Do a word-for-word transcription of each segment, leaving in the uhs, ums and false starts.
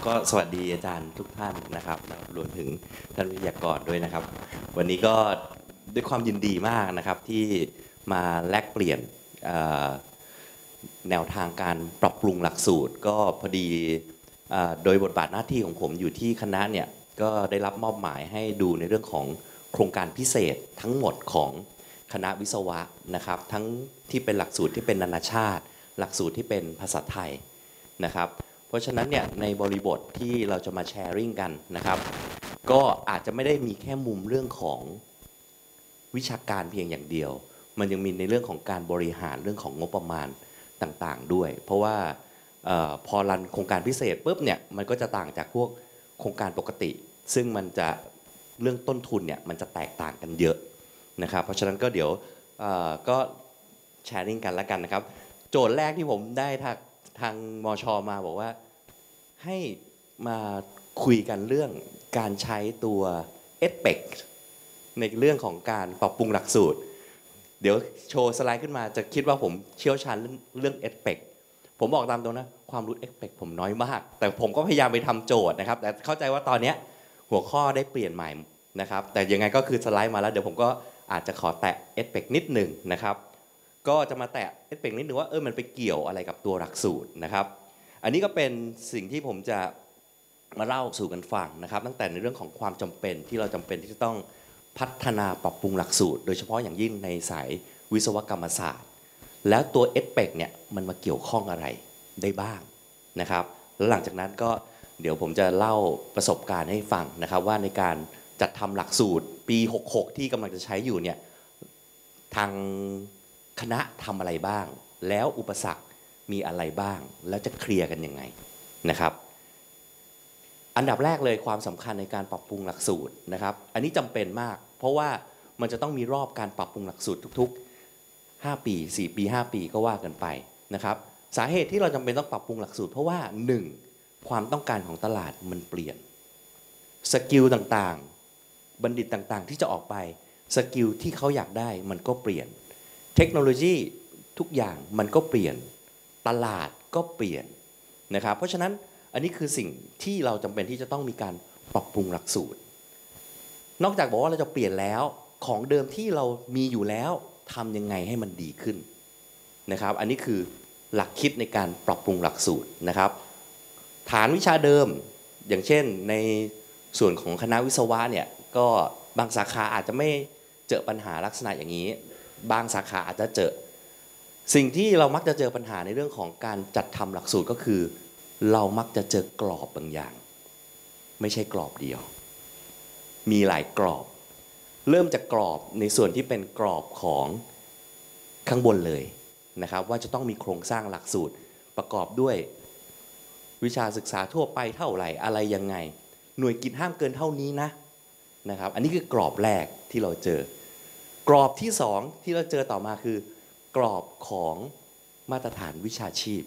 ก็สวัสดีอาจารย์ทุกท่านนะครับรวมถึงท่านวิทยากรด้วยนะครับวันนี้ก็ด้วยความยินดีมากนะครับที่มาแลกเปลี่ยนแนวทางการปรับปรุงหลักสูตรก็พอดีโดยบทบาทหน้าที่ของผมอยู่ที่คณะเนี่ยก็ได้รับมอบหมายให้ดูในเรื่องของโครงการพิเศษทั้งหมดของคณะวิศวะนะครับทั้งที่เป็นหลักสูตรที่เป็นนานาชาติหลักสูตรที่เป็นภาษาไทยนะครับเพราะฉะนั้นเนี่ยในบริบทที่เราจะมาแชร์ริ่งกันนะครับก็อาจจะไม่ได้มีแค่มุมเรื่องของวิชาการเพียงอย่างเดียวมันยังมีในเรื่องของการบริหารเรื่องของงบประมาณต่างๆด้วยเพราะว่าออพอรันโครงการพิเศษปุ๊บเนี่ยมันก็จะต่างจากพวกโครงการปกติซึ่งมันจะเรื่องต้นทุนเนี่ยมันจะแตกต่างกันเยอะนะครับเพราะฉะนั้นก็เดี๋ยวก็แชร์ริ่งกันแล้วกันนะครับโจทย์แรกที่ผมได้ทางทางมช.มาบอกว่าให้มาคุยกันเรื่องการใช้ตัว เอส พี อี ซี ในเรื่องของการปรับปรุงหลักสูตรเดี๋ยวโชว์สไลด์ขึ้นมาจะคิดว่าผมเชี่ยวชาญเรื่อง เอส พี อี ซี ผมบอกตามตรงนะความรู้ เอส พี อี ซี ผมน้อยมากแต่ผมก็พยายามไปทำโจทย์นะครับแต่เข้าใจว่าตอนนี้หัวข้อได้เปลี่ยนใหม่นะครับแต่ยังไงก็คือสไลด์มาแล้วเดี๋ยวผมก็อาจจะขอแตะ เอส พี อี ซี นิดหนึ่งนะครับก็จะมาแตะ เอส พี อี ซี นิดนึงว่าเออมันไปเกี่ยวอะไรกับตัวหลักสูตรนะครับอันนี้ก็เป็นสิ่งที่ผมจะมาเล่าสู่กันฟังนะครับตั้งแต่ในเรื่องของความจำเป็นที่เราจำเป็นที่จะต้องพัฒนาปรับปรุงหลักสูตรโดยเฉพาะอย่างยิ่งในสายวิศวกรรมศาสตร์แล้วตัว เอส พี อี ซี เนี่ยมันมาเกี่ยวข้องอะไรได้บ้างนะครับแล้วหลังจากนั้นก็เดี๋ยวผมจะเล่าประสบการณ์ให้ฟังนะครับว่าในการจัดทำหลักสูตรปีหกสิบหกที่กำลังจะใช้อยู่เนี่ยทางคณะทำอะไรบ้างแล้วอุปสรรคมีอะไรบ้างแล้วจะเคลียร์กันยังไงนะครับอันดับแรกเลยความสำคัญในการปรับปรุงหลักสูตรนะครับอันนี้จำเป็นมากเพราะว่ามันจะต้องมีรอบการปรับปรุงหลักสูตรทุกๆห้าปีสี่ปีห้าปีก็ว่ากันไปนะครับสาเหตุที่เราจำเป็นต้องปรับปรุงหลักสูตรเพราะว่าหนึ่งความต้องการของตลาดมันเปลี่ยนสกิลต่างๆบัณฑิตต่างๆที่จะออกไปสกิลที่เขาอยากได้มันก็เปลี่ยนเทคโนโลยีทุกอย่างมันก็เปลี่ยนตลาดก็เปลี่ยนนะครับเพราะฉะนั้นอันนี้คือสิ่งที่เราจำเป็นที่จะต้องมีการปรับปรุงหลักสูตรนอกจากบอกว่าเราจะเปลี่ยนแล้วของเดิมที่เรามีอยู่แล้วทำยังไงให้มันดีขึ้นนะครับอันนี้คือหลักคิดในการปรับปรุงหลักสูตรนะครับฐานวิชาเดิมอย่างเช่นในส่วนของคณะวิศวะเนี่ยก็บางสาขาอาจจะไม่เจอปัญหาลักษณะอย่างนี้บางสาขาอาจจะเจอสิ่งที่เรามักจะเจอปัญหาในเรื่องของการจัดทำหลักสูตรก็คือเรามักจะเจอกรอบบางอย่างไม่ใช่กรอบเดียวมีหลายกรอบเริ่มจากกรอบในส่วนที่เป็นกรอบของข้างบนเลยนะครับว่าจะต้องมีโครงสร้างหลักสูตรประกอบด้วยวิชาศึกษาทั่วไปเท่าไหร่อะไรยังไงหน่วยกิจห้ามเกินเท่านี้นะนะครับอันนี้คือกรอบแรกที่เราเจอกรอบที่สองที่เราเจอต่อมาคือกรอบของมาตรฐานวิชาชีพ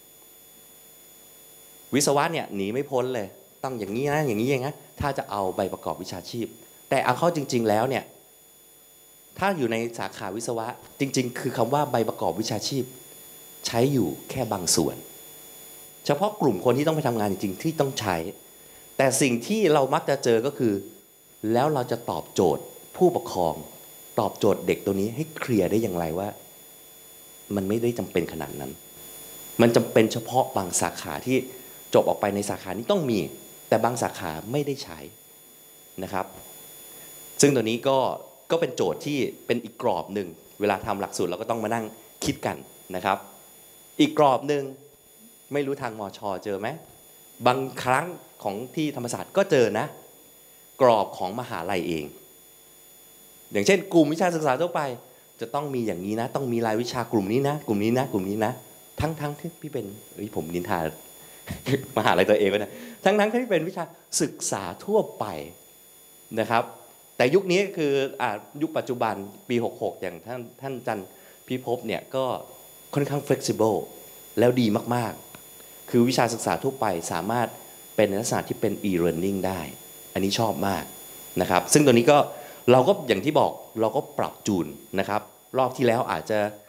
วิศวะเนี่ยหนีไม่พ้นเลยต้องอย่างนี้นะอย่างนี้อย่างนั้นถ้าจะเอาใบประกอบวิชาชีพแต่เอาเข้าจริงๆแล้วเนี่ยถ้าอยู่ในสาขาวิศวะจริงๆคือคำว่าใบประกอบวิชาชีพใช้อยู่แค่บางส่วนเฉพาะกลุ่มคนที่ต้องไปทำงานจริงๆที่ต้องใช้แต่สิ่งที่เรามักจะเจอก็คือแล้วเราจะตอบโจทย์ผู้ปกครองตอบโจทย์เด็กตัวนี้ให้เคลียร์ได้อย่างไรว่ามันไม่ได้จำเป็นขนาดนั้นมันจำเป็นเฉพาะบางสาขาที่จบออกไปในสาขานี้ต้องมีแต่บางสาขาไม่ได้ใช้นะครับซึ่งตัวนี้ก็ก็เป็นโจทย์ที่เป็นอีกกรอบหนึ่งเวลาทำหลักสูตรเราก็ต้องมานั่งคิดกันนะครับอีกกรอบหนึ่งไม่รู้ทางมช.เจอไหมบางครั้งของที่ธรรมศาสตร์ก็เจอนะกรอบของมหาลัยเองอย่างเช่นกลุ่มวิชาศึกษาทั่วไปจะต้องมีอย่างนี้นะต้องมีรายวิชากลุ่มนี้นะกลุ่มนี้นะกลุ่มนี้นะทั้งทั้งที่พี่เป็นผมนินทามหาลัยตัวเองไว้นะทั้งทั้งที่เป็นวิชาศึกษาทั่วไปนะครับแต่ยุคนี้คืออ่ายุคปัจจุบันปีหกสิบหกอย่างท่านท่านจันพิภพเนี่ยก็ค่อนข้าง flexible แล้วดีมากๆคือวิชาศึกษาทั่วไปสามารถเป็นลักษณะที่เป็น e-learning ได้อันนี้ชอบมากนะครับซึ่งตัวนี้ก็เราก็อย่างที่บอกเราก็ปรับจูนนะครับรอบที่แล้วอาจจะ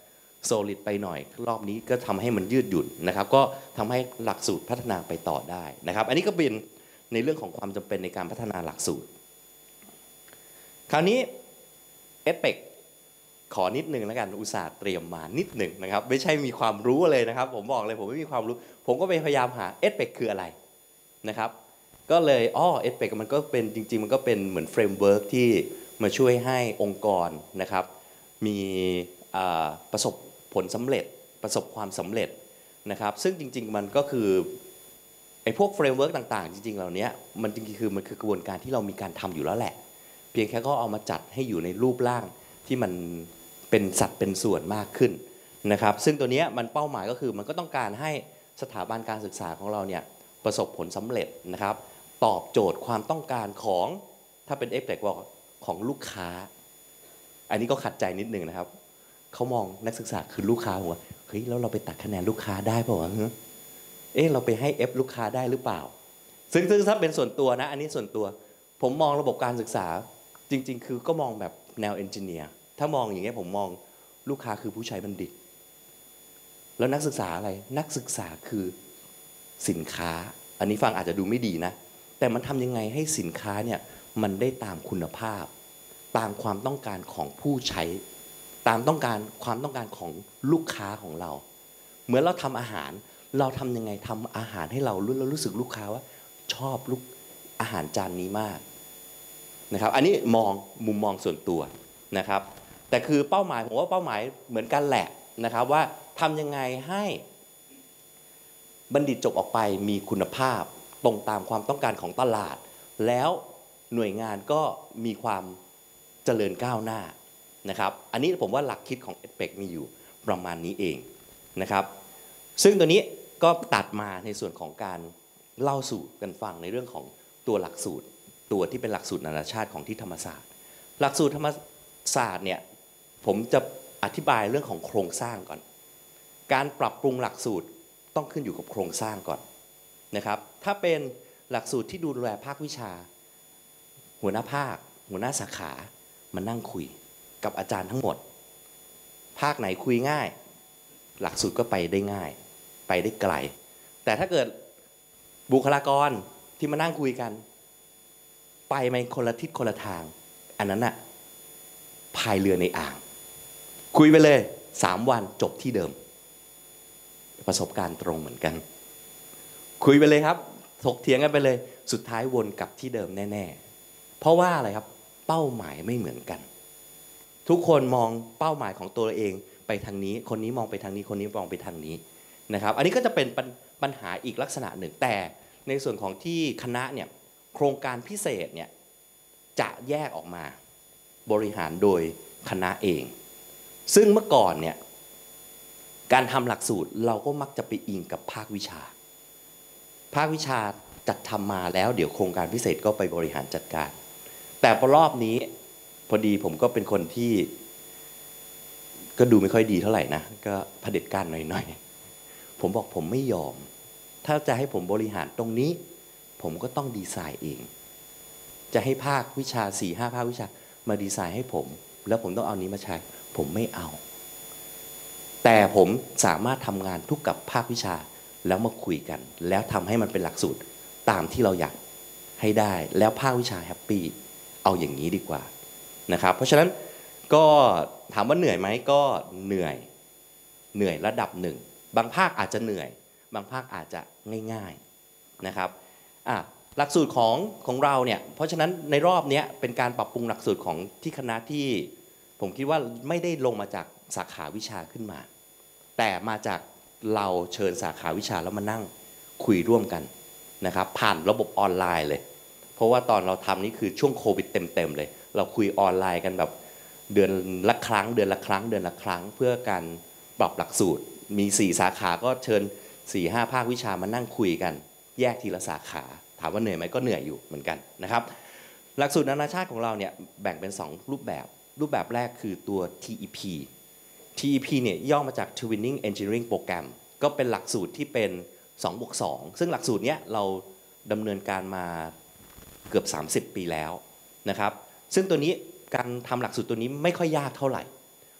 โซลิดไปหน่อยรอบนี้ก็ทำให้มันยืดหยุ่นนะครับก็ทำให้หลักสูตรพัฒนาไปต่อได้นะครับอันนี้ก็เป็นในเรื่องของความจำเป็นในการพัฒนาหลักสูตรคราวนี้เอสเปกขอนิดนึงแล้วกันอุตส่าห์เตรียมมานิดหนึ่งนะครับไม่ใช่มีความรู้เลยนะครับผมบอกเลยผมไม่มีความรู้ผมก็ไปพยายามหาเอสเปกคืออะไรนะครับก็เลยอ๋อเอสเปกมันก็เป็นจริงๆมันก็เป็นเหมือนเฟรมเวิร์กที่มาช่วยให้องค์กรนะครับมีประสบผลสำเร็จประสบความสำเร็จนะครับซึ่งจริงๆมันก็คือไอ้พวกเฟรมเวิร์กต่างๆจริงๆเหล่านี้มันจริงๆคือมันคือกระบวนการที่เรามีการทำอยู่แล้วแหละเพียงแค่ก็เอามาจัดให้อยู่ในรูปร่างที่มันเป็นสัดเป็นส่วนมากขึ้นนะครับซึ่งตัวนี้มันเป้าหมายก็คือมันก็ต้องการให้สถาบันการศึกษาของเราเนี่ยประสบผลสำเร็จนะครับตอบโจทย์ความต้องการของถ้าเป็นเอฟเฟกต์บอกของลูกค้าอันนี้ก็ขัดใจนิดนึงนะครับเขามองนักศึกษาคือลูกค้าผมว่าเฮ้ยแล้วเราไปตัดคะแนนลูกค้าได้เปล่าวะเอ๊ะเราไปให้เอฟลูกค้าได้หรือเปล่าซึ่งซึ่งถ้าเป็นส่วนตัวนะอันนี้ส่วนตัวผมมองระบบการศึกษาจริงๆคือก็มองแบบแนวเอนจิเนียร์ถ้ามองอย่างเงี้ยผมมองลูกค้าคือผู้ใช้บัณฑิตแล้วนักศึกษาอะไรนักศึกษาคือสินค้าอันนี้ฟังอาจจะดูไม่ดีนะแต่มันทำยังไงให้สินค้าเนี่ยมันได้ตามคุณภาพตามความต้องการของผู้ใช้ตามต้องการความต้องการของลูกค้าของเราเหมือนเราทำอาหารเราทำยังไงทำอาหารให้เราเรารู้สึกลูกค้าว่าชอบลูกอาหารจานนี้มากนะครับอันนี้มองมุมมองส่วนตัวนะครับแต่คือเป้าหมายผมว่าเป้าหมายเหมือนกันแหละนะครับว่าทำยังไงให้บัณฑิตจบออกไปมีคุณภาพตรงตามความต้องการของตลาดแล้วหน่วยงานก็มีความเจริญก้าวหน้านะครับอันนี้ผมว่าหลักคิดของ เอส พี อี ซี มีอยู่ประมาณนี้เองนะครับซึ่งตัวนี้ก็ตัดมาในส่วนของการเล่าสู่กันฟังในเรื่องของตัวหลักสูตรตัวที่เป็นหลักสูตรนานาชาติของที่ธรรมศาสตร์หลักสูตรธรรมศาสตร์เนี่ยผมจะอธิบายเรื่องของโครงสร้างก่อนการปรับปรุงหลักสูตรต้องขึ้นอยู่กับโครงสร้างก่อนนะครับถ้าเป็นหลักสูตรที่ดูแลภาควิชาหัวหน้าภาคหัวหน้าสาขามานั่งคุยกับอาจารย์ทั้งหมดภาคไหนคุยง่ายหลักสูตรก็ไปได้ง่ายไปได้ไกลแต่ถ้าเกิดบุคลากรที่มานั่งคุยกันไปในคนละทิศคนละทางอันนั้นน่ะพายเรือในอ่างคุยไปเลยสามวันจบที่เดิมประสบการณ์ตรงเหมือนกันคุยไปเลยครับถกเถียงกันไปเลยสุดท้ายวนกลับที่เดิมแน่ๆเพราะว่าอะไรครับเป้าหมายไม่เหมือนกันทุกคนมองเป้าหมายของตัวเองไปทางนี้คนนี้มองไปทางนี้คนนี้มองไปทางนี้นะครับอันนี้ก็จะเป็นปัญหาอีกลักษณะหนึ่งแต่ในส่วนของที่คณะเนี่ยโครงการพิเศษเนี่ยจะแยกออกมาบริหารโดยคณะเองซึ่งเมื่อก่อนเนี่ยการทำหลักสูตรเราก็มักจะไปอิงกับภาควิชาภาควิชาจัดทำมาแล้วเดี๋ยวโครงการพิเศษก็ไปบริหารจัดการแต่พอรอบนี้พอดีผมก็เป็นคนที่ก็ดูไม่ค่อยดีเท่าไหร่นะก็เผด็จการหน่อยๆผมบอกผมไม่ยอมถ้าจะให้ผมบริหารตรงนี้ผมก็ต้องดีไซน์เองจะให้ภาควิชา สี่ห้า ภาควิชามาดีไซน์ให้ผมแล้วผมต้องเอานี้มาใช้ผมไม่เอาแต่ผมสามารถทำงานทุกกับภาควิชาแล้วมาคุยกันแล้วทำให้มันเป็นหลักสูตรตามที่เราอยากให้ได้แล้วภาควิชาแฮปปี้เอาอย่างนี้ดีกว่านะครับเพราะฉะนั้นก็ถามว่าเหนื่อยไหมก็เหนื่อยเหนื่อยระดับหนึ่งบางภาคอาจจะเหนื่อยบางภาคอาจจะง่ายๆนะครับอ่ะหลักสูตรของของเราเนี่ยเพราะฉะนั้นในรอบนี้เป็นการปรับปรุงหลักสูตรของที่คณะที่ผมคิดว่าไม่ได้ลงมาจากสาขาวิชาขึ้นมาแต่มาจากเราเชิญสาขาวิชาแล้วมานั่งคุยร่วมกันนะครับผ่านระบบออนไลน์เลยเพราะว่าตอนเราทำนี่คือช่วงโควิดเต็มๆเลยเราคุยออนไลน์กันแบบเดือนละครั้งเดือนละครั้งเดือนละครั้งเพื่อการปรับหลักสูตรมีสี่สาขาก็เชิญ สี่ห้า ภาควิชามานั่งคุยกันแยกทีละสาขาถามว่าเหนื่อยไหมก็เหนื่อยอยู่เหมือนกันนะครับหลักสูตรนานาชาติของเราเนี่ยแบ่งเป็นสองรูปแบบรูปแบบแรกคือตัว ที อี พี ที อี พี เนี่ยย่อมาจาก Twinning Engineering Program ก็เป็นหลักสูตรที่เป็น สองบวกสอง ซึ่งหลักสูตรเนี้ยเราดำเนินการมาเกือบสามสิบปีแล้วนะครับซึ่งตัวนี้การทำหลักสูตรตัวนี้ไม่ค่อยยากเท่าไหร่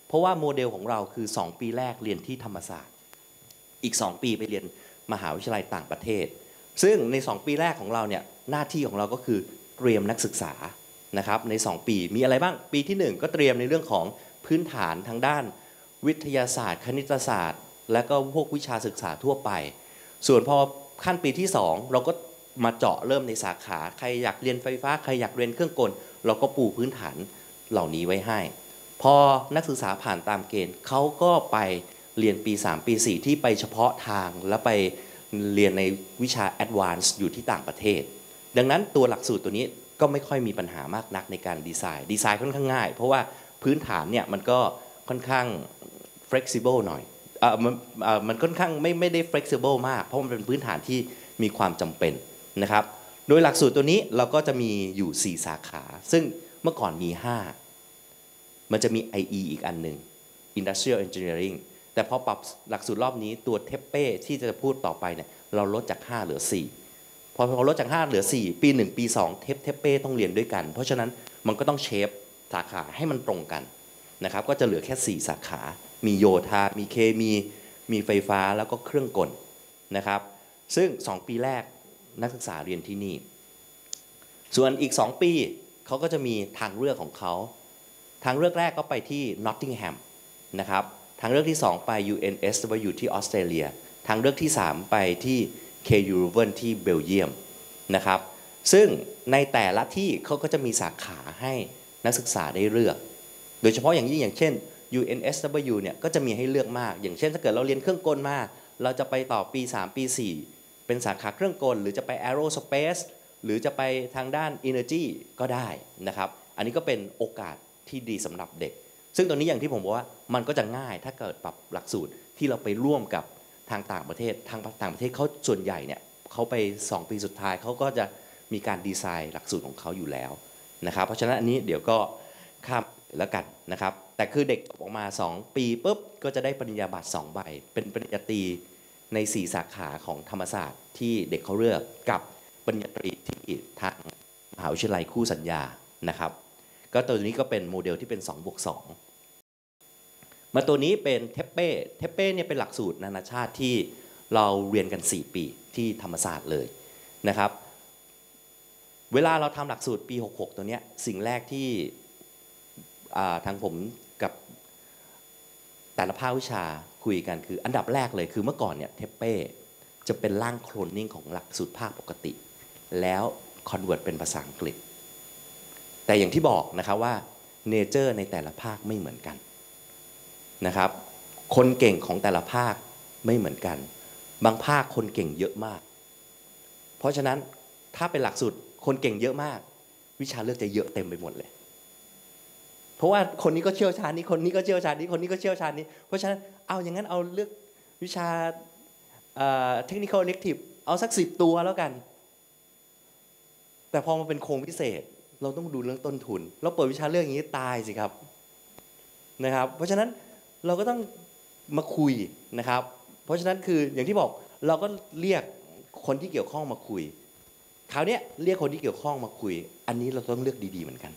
เพราะว่าโมเดลของเราคือสองปีแรกเรียนที่ธรรมศาสตร์อีกสองปีไปเรียนมหาวิทยาลัยต่างประเทศซึ่งในสองปีแรกของเราเนี่ยหน้าที่ของเราก็คือเตรียมนักศึกษานะครับในสองปีมีอะไรบ้างปีที่หนึ่งก็เตรียมในเรื่องของพื้นฐานทางด้านวิทยาศาสตร์คณิตศาสตร์และก็พวกวิชาศึกษาทั่วไปส่วนพอขั้นปีที่สองเราก็มาเจาะเริ่มในสาขาใครอยากเรียนไฟฟ้าใครอยากเรียนเครื่องกลเราก็ปูพื้นฐานเหล่านี้ไว้ให้พอนักศึกษาผ่านตามเกณฑ์เขาก็ไปเรียนปีสามปีสี่ที่ไปเฉพาะทางแล้วไปเรียนในวิชา Advanced อยู่ที่ต่างประเทศดังนั้นตัวหลักสูตรตัวนี้ก็ไม่ค่อยมีปัญหามากนักในการดีไซน์ดีไซน์ค่อนข้างง่ายเพราะว่าพื้นฐานเนี่ยมันก็ค่อนข้าง flexible หน่อยเอ่อมันเอ่อมันค่อนข้างไม่ไม่ได้ flexible มากเพราะมันเป็นพื้นฐานที่มีความจำเป็นนะครับโดยหลักสูตรตัวนี้เราก็จะมีอยู่สี่สาขาซึ่งเมื่อก่อนมีห้ามันจะมี ไอ อี อีกอันหนึ่ง Industrial Engineering แต่พอปรับหลักสูตรรอบนี้ตัวเทปเป้ที่จะพูดต่อไปเนี่ยเราลดจากห้าเหลือสี่พอพอลดจากห้าเหลือสี่ปีหนึ่งปีสองเทปเทปเป้ต้องเรียนด้วยกันเพราะฉะนั้นมันก็ต้องเชฟสาขาให้มันตรงกันนะครับก็จะเหลือแค่สี่สาขามีโยธามีเคมีมีไฟฟ้าแล้วก็เครื่องกลนะครับซึ่งสองปีแรกนักศึกษาเรียนที่นี่ส่วนอีกสองปีเขาก็จะมีทางเลือกของเขาทางเลือกแรกก็ไปที่ Nottingham นะครับทางเลือกที่สองไป ยู เอ็น เอส ดับเบิลยู ที่ออสเตรเลียทางเลือกที่สามไปที่ เค ยู Leuven ที่เบลเยียมนะครับซึ่งในแต่ละที่เขาก็จะมีสาขาให้นักศึกษาได้เลือกโดยเฉพาะอย่างยิ่งอย่างเช่น ยู เอ็น เอส ดับเบิลยู เนี่ยก็จะมีให้เลือกมากอย่างเช่นถ้าเกิดเราเรียนเครื่องกลมาเราจะไปต่อปีสามปีสี่เป็นสาขาเครื่องกลหรือจะไป Aerospace หรือจะไปทางด้าน Energy ก็ได้นะครับอันนี้ก็เป็นโอกาสที่ดีสำหรับเด็กซึ่งตรงนี้อย่างที่ผมบอกว่ามันก็จะง่ายถ้าเกิดปรับหลักสูตรที่เราไปร่วมกับทางต่างประเทศทางต่างประเทศเขาส่วนใหญ่เนี่ยเขาไปสองปีสุดท้ายเขาก็จะมีการดีไซน์หลักสูตรของเขาอยู่แล้วนะครับเพราะฉะนั้นอันนี้เดี๋ยวก็ข้ามแล้วกันนะครับแต่คือเด็กออกมาสองปีปุ๊บก็จะได้ปริญญาบัตรสองใบเป็นปริญญาตรีในสี่สาขาของธรรมศาสตร์ที่เด็กเขาเลือกกับปริญญาตรีที่ทางมหาวิทยาลัยคู่สัญญานะครับก็ตัวนี้ก็เป็นโมเดลที่เป็นสองบวกสองมาตัวนี้เป็นเทปเป้เทปเป้เนี่ยเป็นหลักสูตรนานาชาติที่เราเรียนกันสี่ปีที่ธรรมศาสตร์เลยนะครับเวลาเราทำหลักสูตรปีหกหกตัวเนี้ยสิ่งแรกที่ทางผมกับแต่ละภาควิชาคุยกันคืออันดับแรกเลยคือเมื่อก่อนเนี่ยเทปเป้จะเป็นร่างโคลนนิ่งของหลักสูตรภาคปกติแล้วคอนเวิร์ตเป็นภาษาอังกฤษแต่อย่างที่บอกนะครับว่าเนเจอร์ในแต่ละภาคไม่เหมือนกันนะครับคนเก่งของแต่ละภาคไม่เหมือนกันบางภาคคนเก่งเยอะมากเพราะฉะนั้นถ้าเป็นหลักสูตรคนเก่งเยอะมากวิชาเลือกจะเยอะเต็มไปหมดเลยเพราะว่าคนนี้ก็เชี่ยวชาญนี้คนนี้ก็เชี่ยวชาญนี้คนนี้ก็เชี่ยวชาญนี้เพราะฉะนั้นเอาอย่างนั้นเอาเลือกวิชาเทคนิคอลเล็กทีฟเอาสักสิบตัวแล้วกันแต่พอมาเป็นโครงพิเศษเราต้องดูเรื่องต้นทุนเราเปิดวิชาเรื่องอย่างนี้ตายสิครับนะครับเพราะฉะนั้นเราก็ต้องมาคุยนะครับเพราะฉะนั้นคืออย่างที่บอกเราก็เรียกคนที่เกี่ยวข้องมาคุยคราวนี้เรียกคนที่เกี่ยวข้องมาคุยอันนี้เราต้องเลือกดีๆเหมือนกัน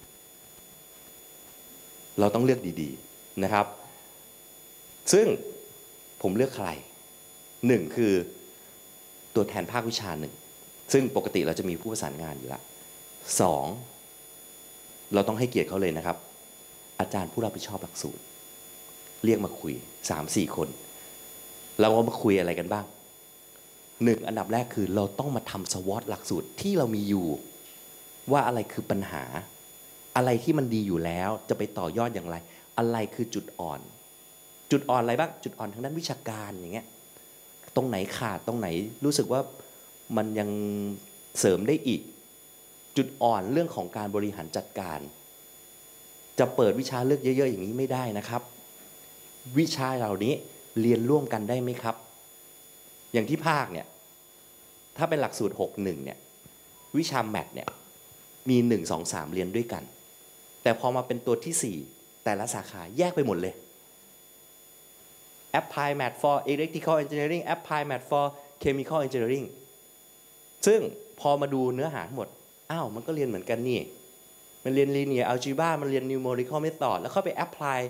เราต้องเลือกดีๆนะครับซึ่งผมเลือกใครหนึ่งคือตัวแทนภาควิชาหนึ่งซึ่งปกติเราจะมีผู้ประสานงานอยู่แล้วสองเราต้องให้เกียรติเขาเลยนะครับอาจารย์ผู้รับผิดชอบหลักสูตรเรียกมาคุย สามสี่ คนเราเอามาคุยอะไรกันบ้างหนึ่งอันดับแรกคือเราต้องมาทำสวอตหลักสูตรที่เรามีอยู่ว่าอะไรคือปัญหาอะไรที่มันดีอยู่แล้วจะไปต่อยอดอย่างไรอะไรคือจุดอ่อนจุดอ่อนอะไรบ้างจุดอ่อนทางด้านวิชาการอย่างเงี้ยตรงไหนขาดตรงไหนรู้สึกว่ามันยังเสริมได้อีกจุดอ่อนเรื่องของการบริหารจัดการจะเปิดวิชาเลือกเยอะๆอย่างนี้ไม่ได้นะครับวิชาเหล่านี้เรียนร่วมกันได้ไหมครับอย่างที่ภาคเนี่ยถ้าเป็นหลักสูตรหก หนึ่งเนี่ยวิชาแมทเนี่ยมีหนึ่ง สอง สามเรียนด้วยกันแต่พอมาเป็นตัวที่สี่แต่ละสาขาแยกไปหมดเลย Apply Math for Electrical Engineering Apply Math for Chemical Engineering ซึ่งพอมาดูเนื้อหาทั้งหมดอ้าวมันก็เรียนเหมือนกันนี่มันเรียน Linear Algebra มันเรียน Numerical Method แล้วเข้าไป Apply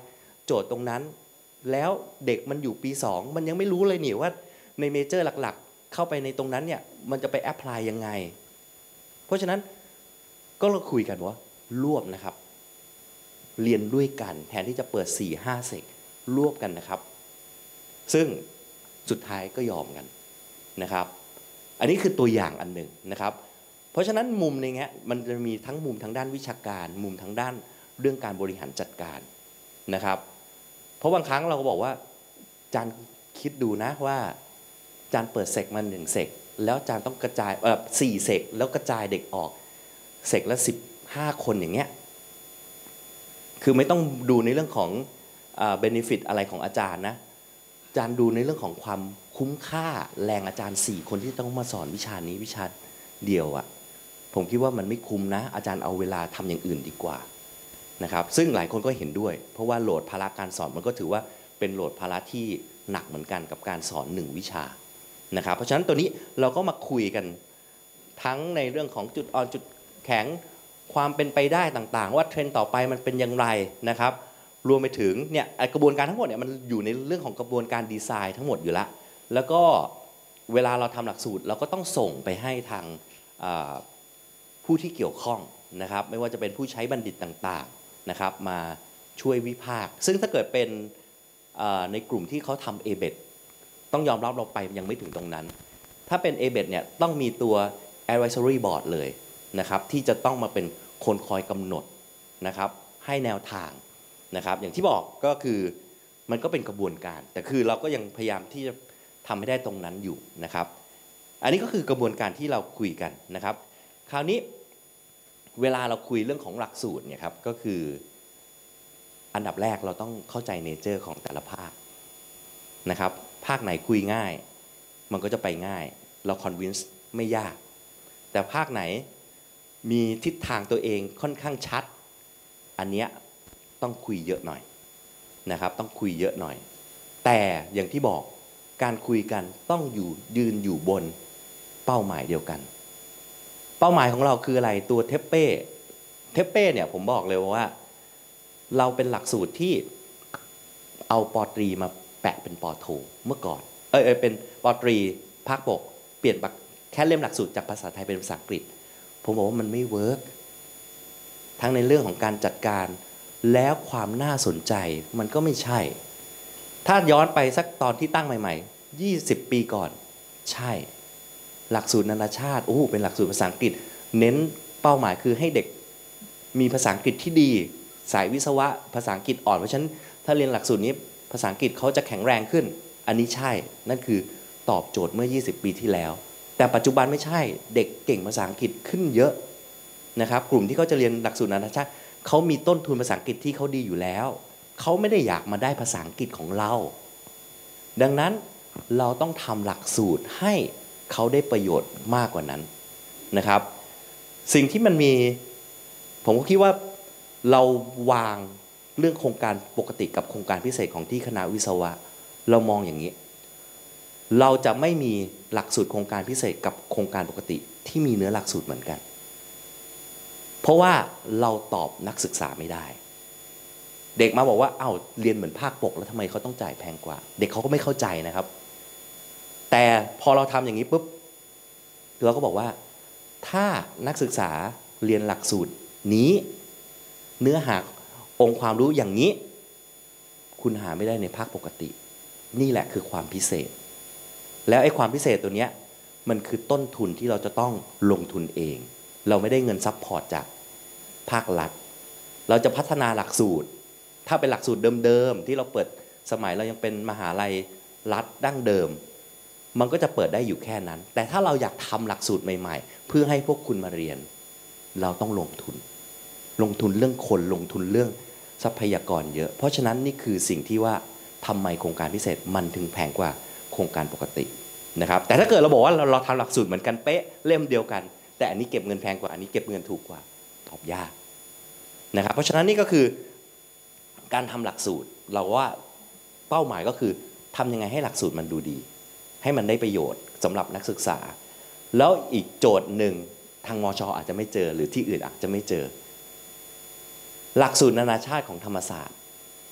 โจทย์ตรงนั้นแล้วเด็กมันอยู่ปีสองมันยังไม่รู้เลยนี่ว่าในเมเจอร์หลักๆเข้าไปในตรงนั้นเนี่ยมันจะไปแอพพลายยังไงเพราะฉะนั้นก็เราคุยกันว่ารวบนะครับเรียนด้วยกันแทนที่จะเปิด สี่ห้า เซกรวบกันนะครับซึ่งสุดท้ายก็ยอมกันนะครับอันนี้คือตัวอย่างอันหนึ่งนะครับเพราะฉะนั้นมุมในเงี้ยมันจะมีทั้งมุมทางด้านวิชาการมุมทางด้านเรื่องการบริหารจัดการนะครับเพราะบางครั้งเราก็บอกว่าจานคิดดูนะว่าจานเปิดเซกมาหนึ่งเซกแล้วจานต้องกระจายเออสี่เซกแล้วกระจายเด็กออกเซกละสิบห้าคนอย่างเงี้ยคือไม่ต้องดูในเรื่องของเบเนฟิตอะไรของอาจารย์นะอาจารย์ดูในเรื่องของความคุ้มค่าแรงอาจารย์สี่คนที่ต้องมาสอนวิชานี้วิชาเดียวอะผมคิดว่ามันไม่คุ้มนะอาจารย์เอาเวลาทำอย่างอื่นดีกว่านะครับซึ่งหลายคนก็เห็นด้วยเพราะว่าโหลดภาระการสอนมันก็ถือว่าเป็นโหลดภาระที่หนักเหมือนกันกับการสอนหนึ่งวิชานะครับเพราะฉะนั้นตัวนี้เราก็มาคุยกันทั้งในเรื่องของจุดอ่อนจุดแข็งความเป็นไปได้ต่างๆว่าเทรนด์ต่อไปมันเป็นอย่างไรนะครับรวมไปถึงเนี่ยกระบวนการทั้งหมดเนี่ยมันอยู่ในเรื่องของกระบวนการดีไซน์ทั้งหมดอยู่แล้วแล้วก็เวลาเราทำหลักสูตรเราก็ต้องส่งไปให้ทางผู้ที่เกี่ยวข้องนะครับไม่ว่าจะเป็นผู้ใช้บัณฑิตต่างๆนะครับมาช่วยวิพากษ์ซึ่งถ้าเกิดเป็นในกลุ่มที่เขาทำ เอ เบ อี ต้องยอมรับเราไปยังไม่ถึงตรงนั้นถ้าเป็น เอ เบ อี เนี่ยต้องมีตัว advisory board เลยนะครับที่จะต้องมาเป็นคนคอยกำหนดนะครับให้แนวทางนะครับอย่างที่บอกก็คือมันก็เป็นกระบวนการแต่คือเราก็ยังพยายามที่จะทำให้ได้ตรงนั้นอยู่นะครับอันนี้ก็คือกระบวนการที่เราคุยกันนะครับคราวนี้เวลาเราคุยเรื่องของหลักสูตรเนี่ยครับก็คืออันดับแรกเราต้องเข้าใจเนเจอร์ของแต่ละภาคนะครับภาคไหนคุยง่ายมันก็จะไปง่ายเราคอนวินส์ไม่ยากแต่ภาคไหนมีทิศทางตัวเองค่อนข้างชัดอันเนี้ยต้องคุยเยอะหน่อยนะครับต้องคุยเยอะหน่อยแต่อย่างที่บอกการคุยกันต้องอยู่ยืนอยู่บนเป้าหมายเดียวกันเป้าหมายของเราคืออะไรตัวเทปเป้เทปเป้เนี่ยผมบอกเลยว่าเราเป็นหลักสูตรที่เอาปอตรีมาแปะเป็นปอโทเมื่อก่อนเออเป็นปอตรีภาคปกเปลี่ยนแค่เล่มหลักสูตรจากภาษาไทยเป็นภาษาอังกฤษผมบอกว่ามันไม่เวิร์กทั้งในเรื่องของการจัดการแล้วความน่าสนใจมันก็ไม่ใช่ถ้าย้อนไปสักตอนที่ตั้งใหม่ๆยี่สิบปีก่อนใช่หลักสูตรนานาชาติโอ้โหเป็นหลักสูตรภาษาอังกฤษเน้นเป้าหมายคือให้เด็กมีภาษาอังกฤษที่ดีสายวิศวะภาษาอังกฤษอ่อนเพราะฉะนั้นถ้าเรียนหลักสูตรนี้ภาษาอังกฤษเขาจะแข็งแรงขึ้นอันนี้ใช่นั่นคือตอบโจทย์เมื่อยี่สิบปีที่แล้วแต่ปัจจุบันไม่ใช่เด็กเก่งภาษาอังกฤษขึ้นเยอะนะครับกลุ่มที่เขาจะเรียนหลักสูตรนานาชาติเขามีต้นทุนภาษาอังกฤษที่เขาดีอยู่แล้วเขาไม่ได้อยากมาได้ภาษาอังกฤษของเราดังนั้นเราต้องทำหลักสูตรให้เขาได้ประโยชน์มากกว่านั้นนะครับสิ่งที่มันมีผมก็คิดว่าเราวางเรื่องโครงการปกติกับโครงการพิเศษของที่คณะวิศวะเรามองอย่างนี้เราจะไม่มีหลักสูตรโครงการพิเศษกับโครงการปกติที่มีเนื้อหลักสูตรเหมือนกันเพราะว่าเราตอบนักศึกษาไม่ได้เด็กมาบอกว่าเอ้าเรียนเหมือนภาคปกแล้วทำไมเขาต้องจ่ายแพงกว่าเด็กเขาก็ไม่เข้าใจนะครับแต่พอเราทำอย่างนี้ปุ๊บเราก็บอกว่าถ้านักศึกษาเรียนหลักสูตรนี้เนื้อหาองค์ความรู้อย่างนี้คุณหาไม่ได้ในภาคปกตินี่แหละคือความพิเศษแล้วไอ้ความพิเศษตัวเนี้ยมันคือต้นทุนที่เราจะต้องลงทุนเองเราไม่ได้เงินซัพพอร์ตจากภาครัฐเราจะพัฒนาหลักสูตรถ้าเป็นหลักสูตรเดิมๆที่เราเปิดสมัยเรายังเป็นมหาลัยรัฐดั้งเดิมมันก็จะเปิดได้อยู่แค่นั้นแต่ถ้าเราอยากทำหลักสูตรใหม่ๆเพื่อให้พวกคุณมาเรียนเราต้องลงทุนลงทุนเรื่องคนลงทุนเรื่องทรัพยากรเยอะเพราะฉะนั้นนี่คือสิ่งที่ว่าทำไมโครงการพิเศษมันถึงแพงกว่าโครงการปกตินะครับแต่ถ้าเกิดเราบอกว่าเราเราทำหลักสูตรเหมือนกันเป๊ะเล่มเดียวกันแต่อันนี้เก็บเงินแพงกว่าอันนี้เก็บเงินถูกกว่าตอบยากนะครับเพราะฉะนั้นนี่ก็คือการทำหลักสูตรเราว่าเป้าหมายก็คือทำยังไงให้หลักสูตรมันดูดีให้มันได้ประโยชน์สำหรับนักศึกษาแล้วอีกโจทย์หนึ่งทางมช.อาจจะไม่เจอหรือที่อื่นอาจจะไม่เจอหลักสูตรนานาชาติของธรรมศาสตร์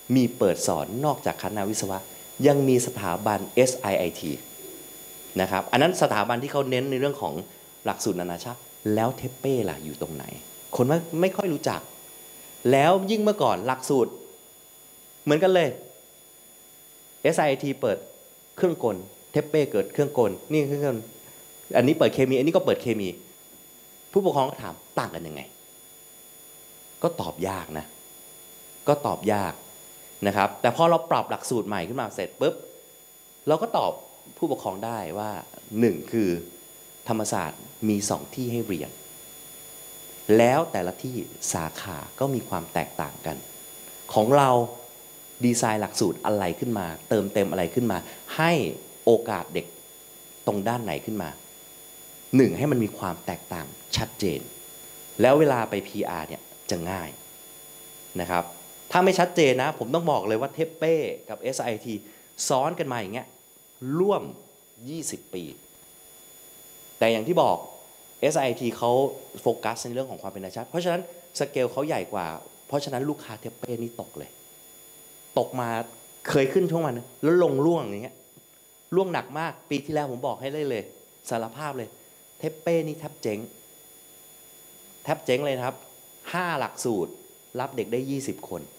มีเปิดสอนนอกจากคณะวิศวะยังมีสถาบัน เอส ไอ ไอ ที นะครับอันนั้นสถาบันที่เขาเน้นในเรื่องของหลักสูตรนานาชาติแล้วเทปเป้ล่ะอยู่ตรงไหนคนไม่ไม่ค่อยรู้จักแล้วยิ่งเมื่อก่อนหลักสูตรเหมือนกันเลย เอส ไอ ไอ ที เปิดเครื่องกลเทปเป้เกิดเครื่องกลนี่เครื่องกลอันนี้เปิดเคมีอันนี้ก็เปิดเคมี ผู้ปกครองก็ถามต่างกันยังไงก็ตอบยากนะก็ตอบยากนะครับแต่พอเราปรับหลักสูตรใหม่ขึ้นมาเสร็จปุ๊บเราก็ตอบผู้ปกครองได้ว่าหนึ่งคือธรรมศาสตร์มีสองที่ให้เรียนแล้วแต่ละที่สาขาก็มีความแตกต่างกันของเราดีไซน์หลักสูตรอะไรขึ้นมาเติมเต็มอะไรขึ้นมาให้โอกาสเด็กตรงด้านไหนขึ้นมาหนึ่งให้มันมีความแตกต่างชัดเจนแล้วเวลาไป พี อาร์ เนี่ยจะง่ายนะครับถ้าไม่ชัดเจนนะผมต้องบอกเลยว่าเทปเป้กับ เอส ไอ ที ซ้อนกันมาอย่างเงี้ยร่วมยี่สิบปีแต่อย่างที่บอก เอส ไอ ที เขาโฟกัสในเรื่องของความเป็นนานาชาติเพราะฉะนั้นสเกลเขาใหญ่กว่าเพราะฉะนั้นลูกค้าเทปเป้นี่ตกเลยตกมาเคยขึ้นช่วงมันแล้วลงร่วงอย่างเงี้ยร่วงหนักมากปีที่แล้วผมบอกให้ได้เลยสารภาพเลยเทปเป้นี่แทบเจ๊งแทบเจ๊งเลยนะครับห้าหลักสูตรรับเด็กได้ยี่สิบคน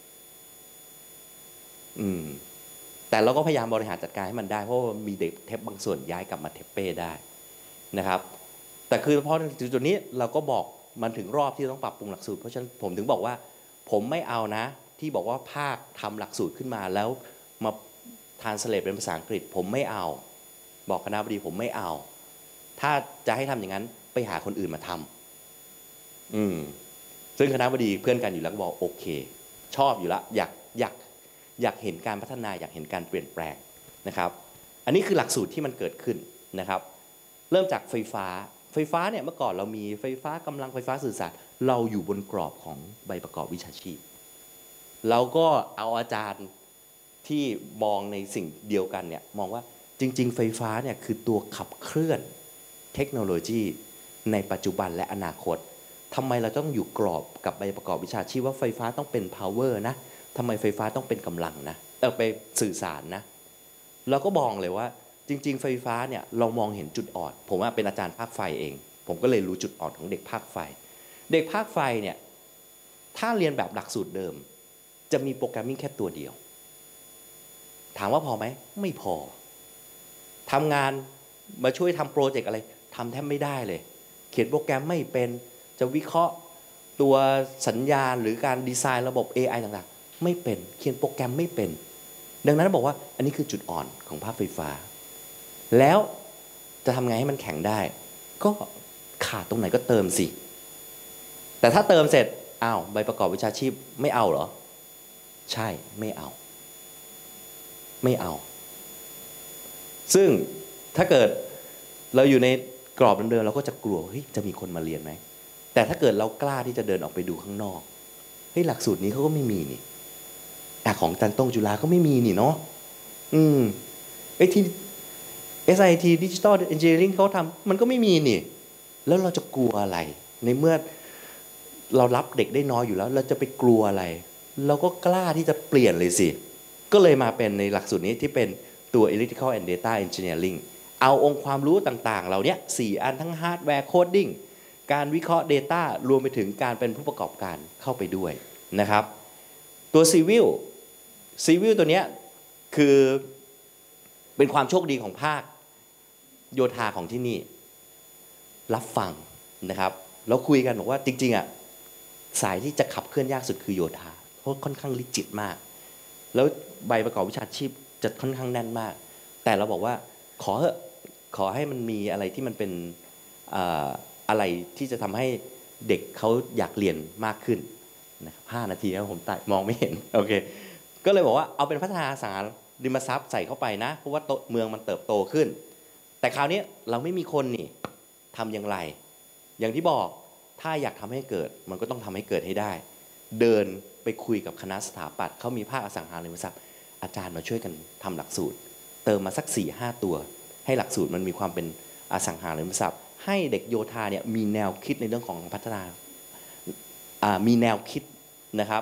อืมแต่เราก็พยายามบริหารจัดการให้มันได้เพราะว่ามีเด็กเทปบางส่วนย้ายกลับมาเทปเป้ได้นะครับแต่คือพอถึงจุดนี้เราก็บอกมันถึงรอบที่ต้องปรับปรุงหลักสูตรเพราะฉะนั้นผมถึงบอกว่าผมไม่เอานะที่บอกว่าภาคทำหลักสูตรขึ้นมาแล้วมาทรานสเลทเป็นภาษาอังกฤษผมไม่เอาบอกคณะบดีผมไม่เอาถ้าจะให้ทำอย่างนั้นไปหาคนอื่นมาทำอืมซึ่งคณะบดีเพื่อนกันอยู่แล้วก็บอกโอเคชอบอยู่แล้วอยากอยากอยากเห็นการพัฒนาอยากเห็นการเปลี่ยนแปลงนะครับอันนี้คือหลักสูตรที่มันเกิดขึ้นนะครับเริ่มจากไฟฟ้าไฟฟ้าเนี่ยเมื่อก่อนเรามีไฟฟ้ากำลังไฟฟ้าสื่อสารเราอยู่บนกรอบของใบประกอบวิชาชีพเราก็เอาอาจารย์ที่มองในสิ่งเดียวกันเนี่ยมองว่าจริงๆไฟฟ้าเนี่ยคือตัวขับเคลื่อนเทคโนโลยีในปัจจุบันและอนาคตทำไมเราต้องอยู่กรอบกับใบประกอบวิชาชีพว่าไฟฟ้าต้องเป็น power นะทำไมไฟฟ้าต้องเป็นกำลังนะเออไปสื่อสารนะเราก็มองเลยว่าจริงๆไฟฟ้าเนี่ยเรามองเห็นจุดอ่อนผมว่าเป็นอาจารย์ภาคไฟเองผมก็เลยรู้จุดอ่อนของเด็กภาคไฟเด็กภาคไฟเนี่ยถ้าเรียนแบบหลักสูตรเดิมจะมีโปรแกรมมิ่งแค่ตัวเดียวถามว่าพอไหมไม่พอทำงานมาช่วยทำโปรเจกต์อะไรทำแทบไม่ได้เลยเขียนโปรแกรมไม่เป็นจะวิเคราะห์ตัวสัญญาณหรือการดีไซน์ระบบ เอ ไอ ต่างๆไม่เป็นเขียนโปรแกรมไม่เป็นดังนั้นบอกว่าอันนี้คือจุดอ่อนของภาคไฟฟ้าแล้วจะทำไงให้มันแข็งได้ก็ขาดตรงไหนก็เติมสิแต่ถ้าเติมเสร็จอ้าวใบประกอบวิชาชีพไม่เอาเหรอใช่ไม่เอาไม่เอาซึ่งถ้าเกิดเราอยู่ในกรอบเดิมๆเราก็จะกลัวเฮ้ยจะมีคนมาเรียนไหมแต่ถ้าเกิดเรากล้าที่จะเดินออกไปดูข้างนอกเฮ้ยหลักสูตรนี้เขาก็ไม่มีนี่แต่ของจันทงจุฬาก็ไม่มีนี่เนาะอืมไอ้ที่ เอส ไอ ที Digital Engineering เขาทำมันก็ไม่มีนี่แล้วเราจะกลัวอะไรในเมื่อเรารับเด็กได้น้อยอยู่แล้วเราจะไปกลัวอะไรเราก็กล้าที่จะเปลี่ยนเลยสิก็เลยมาเป็นในหลักสูตรนี้ที่เป็นตัว Electrical and Data Engineering เอาองค์ความรู้ต่างๆเราเนี้ยสี่อันทั้งฮาร์ดแวร์โคดดิ้งการวิเคราะห์ Data รวมไปถึงการเป็นผู้ประกอบการเข้าไปด้วยนะครับตัว Civil Civil ตัวเนี้ยคือเป็นความโชคดีของภาคโยธาของที่นี่รับฟังนะครับแล้วคุยกันบอกว่าจริงๆอ่ะสายที่จะขับเคลื่อนยากสุดคือโยธาเพราะค่อนข้างลิจิตมากแล้วใบประกอบวิชาชีพจะค่อนข้างแน่นมากแต่เราบอกว่าขอขอให้มันมีอะไรที่มันเป็นอะไรที่จะทำให้เด็กเขาอยากเรียนมากขึ้นนะครับห้านาทีแล้วผมตัดมองไม่เห็นโอเคก็เลยบอกว่าเอาเป็นพัฒนาอสังหาริมทรัพย์ใส่เข้าไปนะเพราะว่าเมืองมันเติบโตขึ้นแต่คราวนี้เราไม่มีคนนี่ทำอย่างไรอย่างที่บอกถ้าอยากทำให้เกิดมันก็ต้องทำให้เกิดให้ได้เดินไปคุยกับคณะสถาปัตย์เขามีภาคอสังหาริมทรัพย์อาจารย์มาช่วยกันทำหลักสูตรเติมมาสัก สี่ห้า ตัวให้หลักสูตรมันมีความเป็นอสังหาริมทรัพย์ให้เด็กโยธาเนี่ยมีแนวคิดในเรื่องของพัฒนามีแนวคิดนะครับ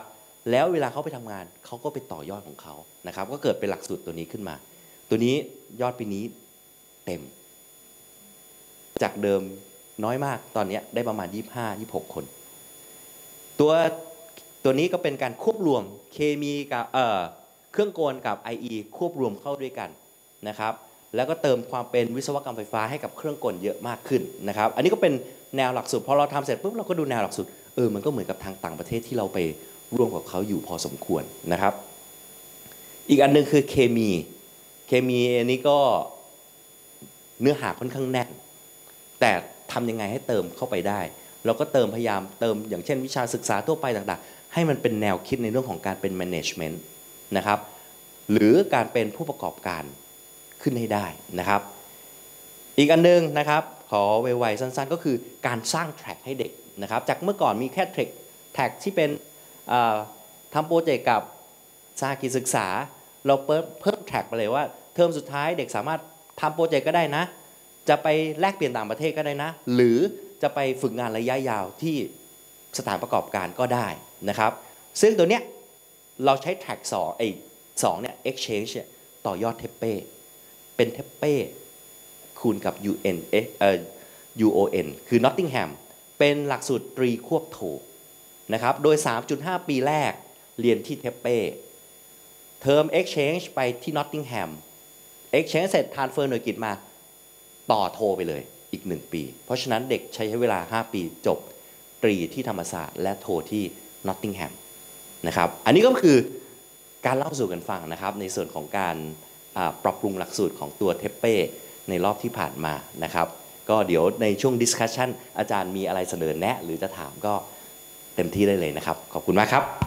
แล้วเวลาเขาไปทำงานเขาก็ไปต่อยอดของเขานะครับก็เกิดเป็นหลักสูตรตัวนี้ขึ้นมาตัวนี้ยอดปีนี้เต็มจากเดิมน้อยมากตอนนี้ได้ประมาณยี่สิบห้า ยี่สิบหกคนตัวตัวนี้ก็เป็นการควบรวมเคมีกับเอ่อเครื่องกลกับ ไอ อี ควบรวมเข้าด้วยกันนะครับแล้วก็เติมความเป็นวิศวกรรมไฟฟ้าให้กับเครื่องกลเยอะมากขึ้นนะครับอันนี้ก็เป็นแนวหลักสูตรพอเราทำเสร็จปุ๊บเราก็ดูแนวหลักสูตรเออมันก็เหมือนกับทางต่างประเทศที่เราไปร่วมกับเขาอยู่พอสมควรนะครับอีกอันนึงคือเคมีเคมีอันนี้ก็เนื้อหาค่อนข้างแน่นแต่ทำยังไงให้เติมเข้าไปได้เราก็เติมพยายามเติมอย่างเช่นวิชาศึกษาทั่วไปต่างๆให้มันเป็นแนวคิดในเรื่องของการเป็น management นะครับหรือการเป็นผู้ประกอบการขึ้นให้ได้นะครับอีกอันนึงนะครับขอไวๆสั้นๆก็คือการสร้างแทร็กให้เด็กนะครับจากเมื่อก่อนมีแค่แทร็กแทร็กที่เป็นทำโปรเจกต์กับสหกิจศึกษาเราเพิ่มเพิ่มแทร็กไปเลยว่าเทอมสุดท้ายเด็กสามารถทำโปรเจกต์ก็ได้นะจะไปแลกเปลี่ยนต่างประเทศก็ได้นะหรือจะไปฝึกงานระยะยาวที่สถานประกอบการก็ได้นะครับซึ่งตัวเนี้ยเราใช้แทร็กสองไอ้สองเนี่ย exchange ต่อยอดเทปเป้เป็นเทปเป้คูณกับ ยู เอ็น เอ่อ ยู โอ เอ็น คือ Nottingham เป็นหลักสูตรตรีควบโทนะครับโดย สามจุดห้า ปีแรกเรียนที่เทปเป้เทอม exchange ไปที่ Nottingham exchange เสร็จ transfer หน่วยกิตมาต่อโทไปเลยอีกหนึ่งปีเพราะฉะนั้นเด็กใช้เวลาห้าปีจบตรีที่ธรรมศาสตร์และโทที่ Nottingham นะครับอันนี้ก็คือการเล่าสู่กันฟังนะครับในส่วนของการปรับปรุงหลักสูตรของตัวเทปเป้ในรอบที่ผ่านมานะครับก็เดี๋ยวในช่วง discussion อาจารย์มีอะไรเสนอแนะหรือจะถามก็เต็มที่ได้เลยนะครับขอบคุณมากครับ